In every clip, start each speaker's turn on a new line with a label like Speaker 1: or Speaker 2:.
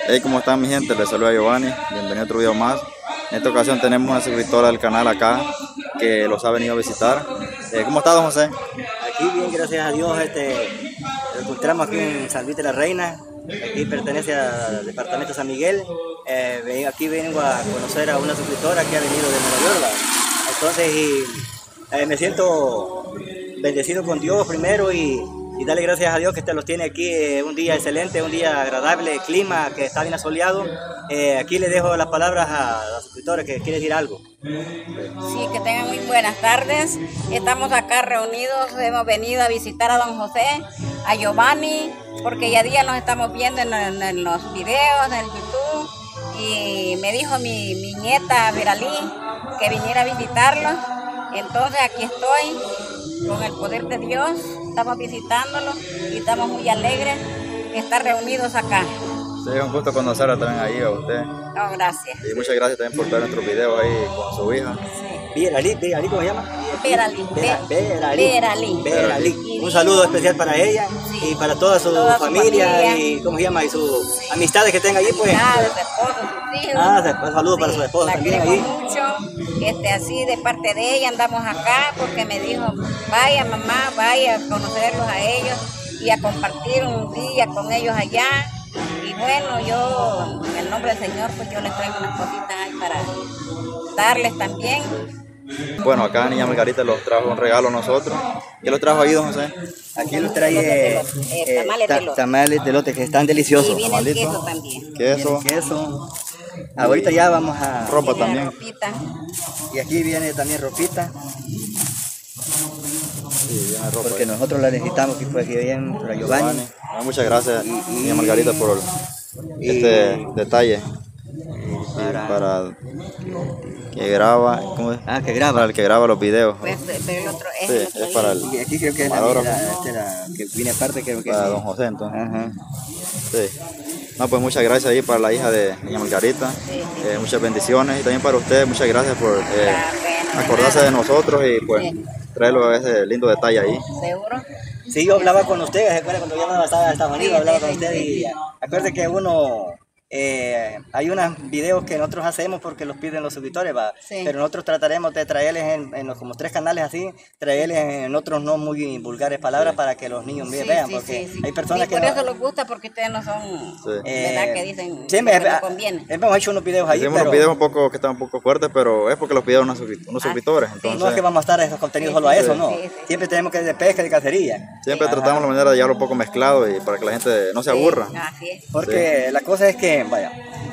Speaker 1: Hey, ¿cómo están mi gente? Les saluda Giovanni, bienvenido a otro video más. En esta ocasión tenemos una suscriptora del canal acá que los ha venido a visitar. ¿Cómo está, don José?
Speaker 2: Aquí bien, gracias a Dios, lo encontramos aquí en San Luis de la Reina. Aquí pertenece al departamento de San Miguel. Aquí vengo a conocer a una suscriptora que ha venido de Nueva York. Entonces, me siento bendecido con Dios primero y darle gracias a Dios que los tiene aquí. Un día excelente, un día agradable, clima que está bien asoleado. Aquí le dejo las palabras a la suscriptora que quiere decir algo.
Speaker 3: Sí, que tengan muy buenas tardes. Estamos acá reunidos, hemos venido a visitar a don José, a Giovanni, porque ya día nos estamos viendo en los videos, en el YouTube, y me dijo mi nieta Veralí que viniera a visitarlos. Entonces aquí estoy, con el poder de Dios, estamos visitándolos y estamos muy alegres de estar reunidos acá.
Speaker 1: Sí, es un gusto conocerla también ahí a usted.
Speaker 3: No, gracias.
Speaker 1: Y muchas gracias también por ver nuestros videos ahí con su hija.
Speaker 3: Sí.
Speaker 2: Veralí, ¿cómo se llama?
Speaker 3: Veralí.
Speaker 2: Un saludo especial para ella, sí, y para toda su familia y ¿cómo se llama? Y sus amistades que tenga allí, pues.
Speaker 3: De su esposo, sus hijos.
Speaker 2: Un saludo, sí, para su esposo también allí.
Speaker 3: Mucho, así de parte de ella andamos acá porque me dijo, vaya mamá, vaya a conocerlos a ellos y a compartir un día con ellos allá. Y bueno, yo, en el nombre del Señor, pues yo les traigo unas cositas ahí para darles también.
Speaker 1: Bueno, acá Niña Margarita los trajo un regalo a nosotros. ¿Qué los trajo ahí, don José?
Speaker 2: Aquí los trae tamales de elote que están deliciosos.
Speaker 3: Y viene el queso también.
Speaker 2: Queso. Ahorita ya vamos a...
Speaker 1: Ropa también.
Speaker 3: Ropita.
Speaker 2: Y aquí viene también ropita.
Speaker 1: Sí, viene ropa.
Speaker 2: Porque nosotros la necesitamos, que fue aquí bien para Giovanni.
Speaker 1: Muchas gracias, Niña Margarita, por este detalle. Para que graba, ¿cómo es?
Speaker 2: Que graba.
Speaker 1: Para el que graba los videos.
Speaker 3: Pues, pero el otro es,
Speaker 1: sí,
Speaker 3: el otro
Speaker 1: es para el...
Speaker 2: Y aquí creo que es la que viene aparte, creo que
Speaker 1: para
Speaker 2: sí.
Speaker 1: don José, entonces.
Speaker 2: Ajá.
Speaker 1: Sí. No, pues muchas gracias ahí para la hija de Niña Margarita.
Speaker 3: Sí.
Speaker 1: Muchas bendiciones. Y también para usted, muchas gracias por acordarse de nosotros y pues traerlo ese lindo detalle ahí.
Speaker 3: ¿Seguro?
Speaker 2: Sí, yo hablaba con ustedes, ¿se acuerdan? Cuando yo estaba en Estados Unidos, hablaba con ustedes y acuérdense que hay unos videos que nosotros hacemos porque los piden los suscriptores,
Speaker 3: sí,
Speaker 2: pero nosotros trataremos de traerles en los como 3 canales así, traerles en otros no muy vulgares palabras, sí, para que los niños vean, porque hay personas que
Speaker 3: por eso les gusta, porque ustedes no son, ¿verdad? Que dicen
Speaker 2: sí,
Speaker 3: que no conviene.
Speaker 2: Hemos hecho unos videos ahí,
Speaker 1: hicimos unos videos que están un poco fuertes, pero es porque los pidieron unos suscriptores. Entonces,
Speaker 2: no es que vamos a estar esos contenidos solo a eso, no. Siempre tenemos que ir de pesca y de cacería. Siempre
Speaker 1: tratamos la manera de llevarlo un poco mezclado y para que la gente no se aburra.
Speaker 3: Así es.
Speaker 2: Porque la cosa es que, vaya,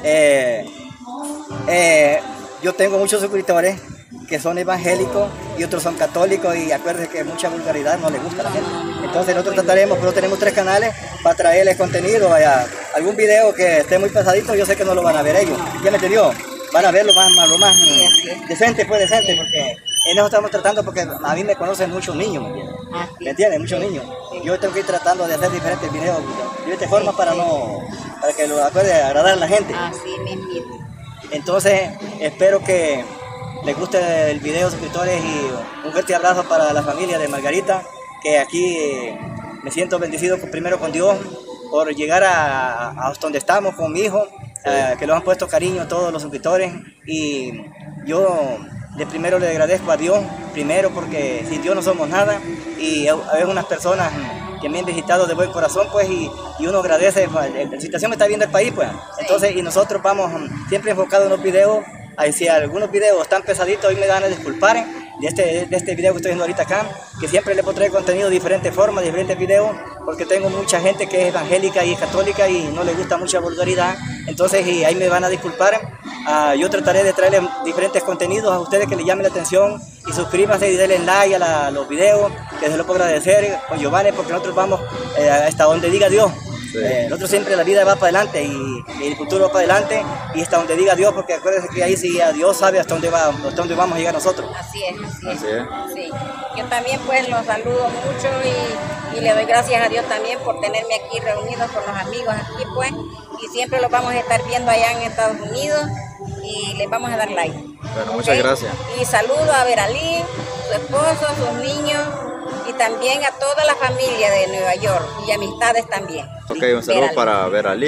Speaker 2: yo tengo muchos suscriptores que son evangélicos y otros son católicos, y acuérdense que mucha vulgaridad no les gusta a la gente. Entonces nosotros trataremos, pero tenemos 3 canales para traerles contenido. Vaya, algún video que esté muy pesadito, yo sé que no lo van a ver ellos. ¿Ya me entendió? Van a ver lo más decente, porque en eso estamos tratando, porque a mí me conocen muchos niños, ¿me entiendes? Muchos niños. Yo tengo que ir tratando de hacer diferentes videos de esta forma para que lo acuerde agradar a la gente.
Speaker 3: Así mismo.
Speaker 2: Entonces, espero que les guste el video, suscriptores, y un fuerte abrazo para la familia de Margarita, que aquí me siento bendecido primero con Dios por llegar a donde estamos con mi hijo, que los han puesto cariño todos los suscriptores, y yo de primero le agradezco a Dios, primero porque sin Dios no somos nada, y hay unas personas que me han visitado de buen corazón, pues, y uno agradece. La situación me está viendo el país, pues, entonces, y nosotros vamos siempre enfocados en los videos. Si algunos videos están pesaditos, hoy me van a disculpar de este video que estoy viendo ahorita acá, que siempre le puedo traer contenido de diferentes formas, diferentes videos, porque tengo mucha gente que es evangélica y católica y no le gusta mucha vulgaridad, entonces ahí me van a disculpar. Yo trataré de traerles diferentes contenidos a ustedes que les llamen la atención, y suscríbanse y denle like a los videos, que se lo puedo agradecer con Giovanni, porque nosotros vamos hasta donde diga Dios. Sí. Nosotros siempre la vida va para adelante y el futuro va para adelante, y hasta donde diga Dios, porque acuérdense que ahí sí Dios sabe hasta dónde vamos a llegar nosotros.
Speaker 3: Así es. Sí. Yo también pues los saludo mucho y le doy gracias a Dios también por tenerme aquí reunidos con los amigos aquí, pues, y siempre los vamos a estar viendo allá en Estados Unidos y les vamos a dar like.
Speaker 1: Bueno, muchas gracias.
Speaker 3: Y saludo a Veralí, su esposo, sus niños, y también a toda la familia de Nueva York y amistades también.
Speaker 1: Ok, un saludo para Veralí,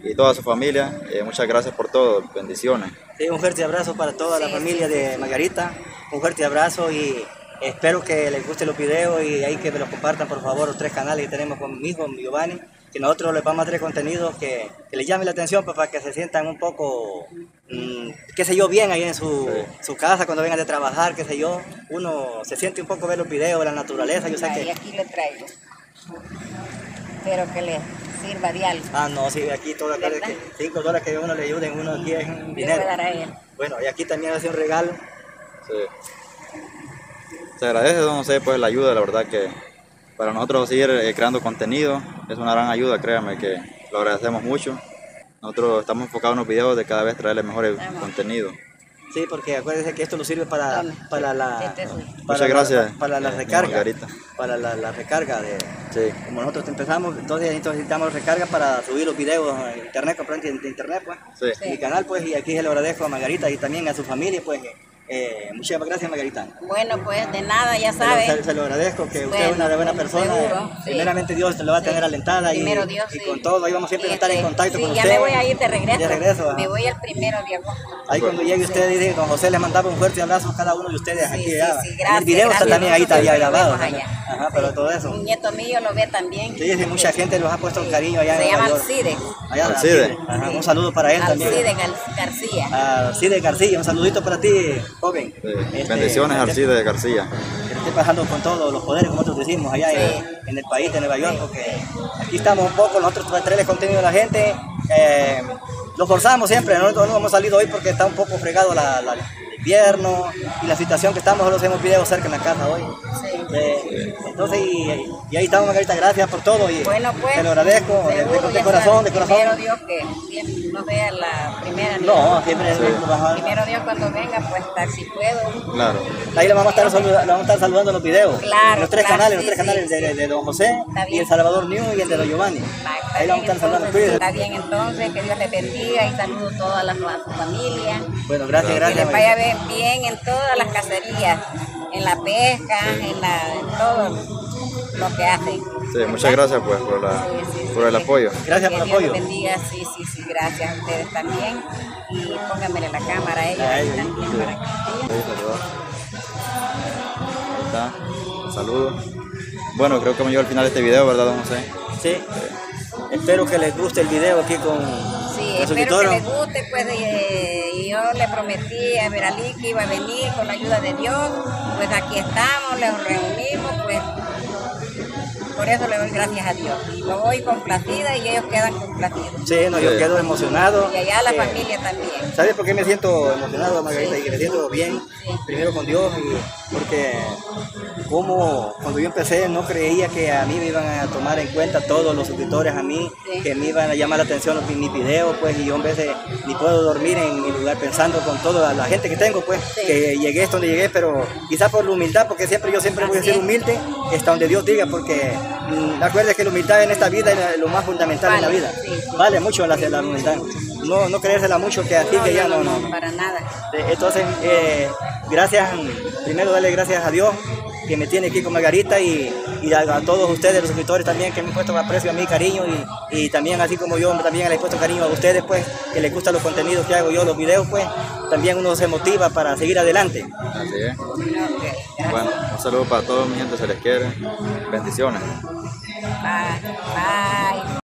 Speaker 1: y toda su familia. Muchas gracias por todo, bendiciones.
Speaker 2: Sí, un fuerte abrazo para toda la familia de Margarita, un fuerte abrazo y espero que les gusten los videos y ahí que me los compartan por favor los 3 canales que tenemos con mi hijo Giovanni, que nosotros les vamos a traer contenidos que les llame la atención para que se sientan un poco, qué sé yo, bien ahí en su casa cuando vengan de trabajar, qué sé yo, uno se siente un poco ver los videos de la naturaleza, yo sé
Speaker 3: Y
Speaker 2: que...
Speaker 3: aquí le traigo. Espero que le sirva de algo.
Speaker 2: Ah, no, sí, aquí todo acá,
Speaker 3: ¿Verdad?
Speaker 2: $5 que uno le ayuden, uno aquí es un
Speaker 3: Le
Speaker 2: dinero.
Speaker 3: voy a dar a él.
Speaker 2: Bueno, y aquí también hace un regalo.
Speaker 1: Sí. Se agradece, don José, pues la ayuda, la verdad que para nosotros seguir creando contenido es una gran ayuda, créanme que lo agradecemos mucho. Nosotros estamos enfocados en los videos de cada vez traerles mejores contenidos.
Speaker 2: Sí, porque acuérdense que esto lo sirve para la
Speaker 1: Muchas gracias,
Speaker 2: para la recarga,
Speaker 1: Margarita.
Speaker 2: para la recarga de
Speaker 1: Sí.
Speaker 2: como nosotros empezamos, entonces necesitamos recarga para subir los videos a internet, comprar de internet pues,
Speaker 1: Sí.
Speaker 2: mi canal pues, y aquí se lo agradezco a Margarita y también a su familia pues, muchas gracias Margarita.
Speaker 3: Bueno, pues de nada, ya sabe.
Speaker 2: Se lo agradezco, que usted
Speaker 3: Bueno,
Speaker 2: es una buena persona.
Speaker 3: seguro, sí.
Speaker 2: Primeramente Dios lo va a tener alentada
Speaker 3: Primero Dios,
Speaker 2: y
Speaker 3: sí.
Speaker 2: con todo, ahí vamos siempre a estar en contacto con
Speaker 3: ya
Speaker 2: usted.
Speaker 3: me voy a ir de regreso.
Speaker 2: De regreso, ajá.
Speaker 3: Me voy el 1 de agosto.
Speaker 2: Ahí cuando llegue usted, dice, don José les mandaba un fuerte abrazo a cada uno de ustedes
Speaker 3: Sí,
Speaker 2: aquí.
Speaker 3: sí,
Speaker 2: allá.
Speaker 3: sí,
Speaker 2: En
Speaker 3: gracias,
Speaker 2: el video está
Speaker 3: gracias.
Speaker 2: también ahí, está
Speaker 3: Nosotros
Speaker 2: grabado.
Speaker 3: lo vemos
Speaker 2: también.
Speaker 3: allá.
Speaker 2: Ajá, pero todo eso.
Speaker 3: Un nieto mío lo ve también.
Speaker 2: Sí, sí, mucha gente los ha puesto cariño allá
Speaker 3: Se
Speaker 2: en
Speaker 3: llama
Speaker 2: Nueva York.
Speaker 3: Alcide.
Speaker 2: Allá,
Speaker 1: Alcide.
Speaker 2: Ajá, un saludo para él también.
Speaker 3: Alcide García.
Speaker 2: Alcide García, un saludito para ti, joven.
Speaker 1: Sí. Bendiciones, Alcide García.
Speaker 2: Que esté pasando con todos los poderes, como nosotros decimos, allá en el país de Nueva York, porque aquí estamos un poco, nosotros para traerles contenido a la gente, lo forzamos siempre, nosotros no hemos salido hoy porque está un poco fregado el invierno y la situación que estamos, solo hacemos videos cerca en la casa hoy. Entonces, y ahí estamos, Margarita, gracias por todo y
Speaker 3: Bueno, pues,
Speaker 2: te lo agradezco
Speaker 3: seguro,
Speaker 2: de
Speaker 3: ya
Speaker 2: corazón,
Speaker 3: sabe,
Speaker 2: de corazón.
Speaker 3: Primero Dios que siempre nos vea la primera.
Speaker 2: No, siempre es bajado.
Speaker 3: Primero Dios cuando venga, pues estar si puedo.
Speaker 1: Claro.
Speaker 2: Ahí le vamos a estar saludando en los videos.
Speaker 3: Claro,
Speaker 2: Los tres
Speaker 3: claro,
Speaker 2: canales,
Speaker 3: sí,
Speaker 2: los tres canales
Speaker 3: sí.
Speaker 2: de don José
Speaker 3: Está
Speaker 2: y
Speaker 3: bien.
Speaker 2: el Salvador New y el de don Giovanni. Ahí le vamos a estar saludando. Cuídense.
Speaker 3: Está bien entonces, que Dios les bendiga y saludo a toda su familia.
Speaker 2: Bueno, gracias,
Speaker 3: Que
Speaker 2: gracias.
Speaker 3: les vaya bien en todas las cacerías, en la pesca, en todo lo que hacen.
Speaker 1: Sí, muchas gracias pues por el apoyo.
Speaker 2: Gracias por el apoyo.
Speaker 3: Que Dios les bendiga, sí, gracias a ustedes también. Y pónganmele la cámara a ellos
Speaker 2: Ahí,
Speaker 3: también
Speaker 2: sí.
Speaker 3: para que...
Speaker 1: Ahí está. Saludos. Bueno, creo que me llegó al final de este video, ¿verdad, don José?
Speaker 2: Sí. Espero que les guste el video aquí con
Speaker 3: Sí,
Speaker 2: los
Speaker 3: espero que
Speaker 2: suscriptores.
Speaker 3: les guste, pues y yo le prometí a Veralí que iba a venir con la ayuda de Dios, pues aquí estamos, les reunimos, pues por eso le doy gracias a Dios. Y me voy complacida y ellos quedan complacidos.
Speaker 2: Sí, no, yo quedo emocionado.
Speaker 3: Y allá la familia también.
Speaker 2: ¿Sabes por qué me siento emocionado, Margarita?
Speaker 3: Sí.
Speaker 2: Y que me siento bien,
Speaker 3: Sí.
Speaker 2: primero con Dios, y porque como cuando yo empecé no creía que a mí me iban a tomar en cuenta todos los suscriptores a mí,
Speaker 3: Sí.
Speaker 2: que me iban a llamar la atención mis videos, pues, y yo en vez de ni puedo dormir en mi lugar pensando con toda la gente que tengo, pues,
Speaker 3: Sí.
Speaker 2: que llegué hasta donde llegué, pero quizás por la humildad, porque yo siempre voy a
Speaker 3: Así
Speaker 2: ser
Speaker 3: es.
Speaker 2: humilde, hasta donde Dios diga, porque acuérdate que la humildad en esta vida es lo más fundamental en la
Speaker 3: Vale,
Speaker 2: vida.
Speaker 3: sí.
Speaker 2: Vale mucho la humildad. No creérsela mucho que así que ya no.
Speaker 3: Para nada.
Speaker 2: Entonces, primero darle gracias a Dios que me tiene aquí con Margarita y a todos ustedes, los suscriptores también, que me han puesto aprecio a mí, cariño, y también así como yo también les he puesto cariño a ustedes, pues, que les gustan los contenidos que hago yo, los videos, pues, también uno se motiva para seguir adelante.
Speaker 1: Así es.
Speaker 3: Ok, gracias.
Speaker 1: Bueno, un saludo para todos mi gente, se les quiere. Bendiciones.
Speaker 3: Bye. Bye.